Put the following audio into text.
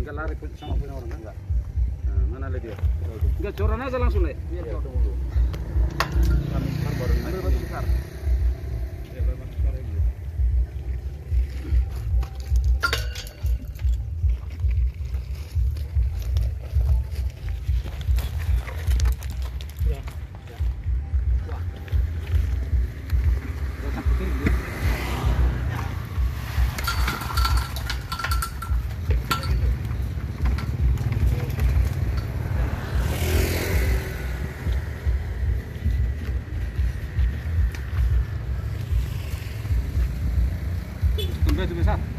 Enggak lari sama punya orang kan? Enggak. Nah, mana lagi dia? Enggak, coran aja langsung, Le. Iya, cor dulu. Kami baru ambil batu besar. Ya, batu besar ini. Ya. Ya. Wah. Udah takut ini. Batu besar.